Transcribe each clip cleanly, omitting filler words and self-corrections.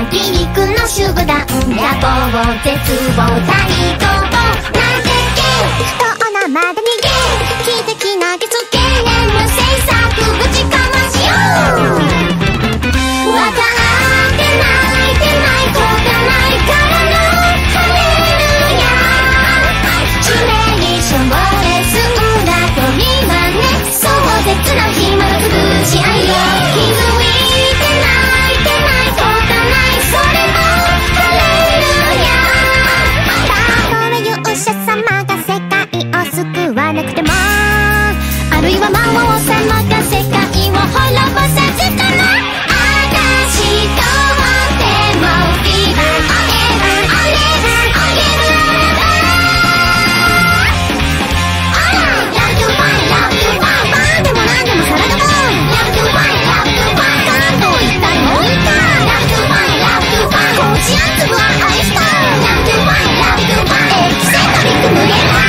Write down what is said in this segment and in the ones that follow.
な皮肉の集団、野望絶望対抗なんてどうなまで逃げ奇跡投げつけ無制作ぶちかましよう。わかってないてないことないからのハレルヤ地面にしょぼれすんだとみまね壮絶な暇の潰し合いよ気づいてないてないことないそれもハレルヤたとえ勇者様が世界を救わなくてもあるいは魔王様が世界を滅ぼさずとも私とってもフィーバーオレバーオレバーオレバーラブトゥファイラブトゥファイバーでもなんでもサラダボーイラブトゥファイラブトゥファイガンと言ったらもういいかラブトゥファイラブトゥファイこしあつぶはアイスターラブトゥファイラブトゥファイエキセントリック無限大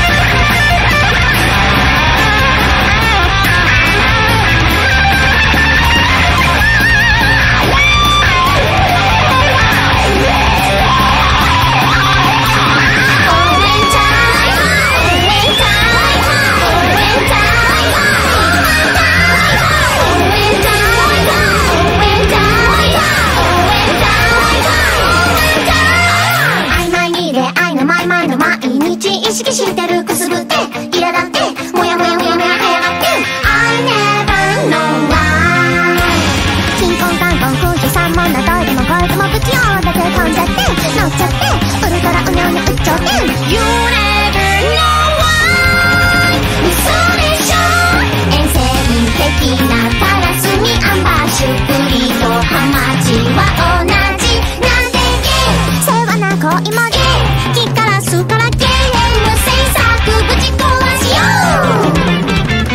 意識してるくすぶって苛立ってもやもやもやもやはやがって I never know why 金婚観光空気三問などいでもこいでも不器用だけ飛んじゃって乗っちゃってウルトラうにょうにうっちょって You never know why 嘘でしょ遠征的なカラスにアンバーシュプリとハマチは同じなんてゲ世話な恋もゲ木から巣からゲぶち壊しようほどけないてないことない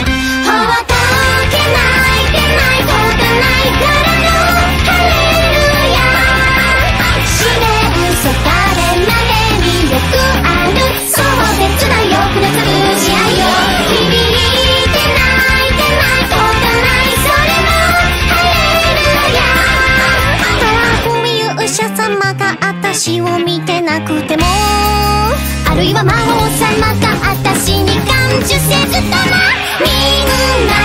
からのハレルヤ死ねるそかれまでによくある壮絶な欲の潰し合いよ響いてないてないことないそれもハレルヤ勇者様が私を見てなくてもあるいは魔王様が私に感受せずともみんな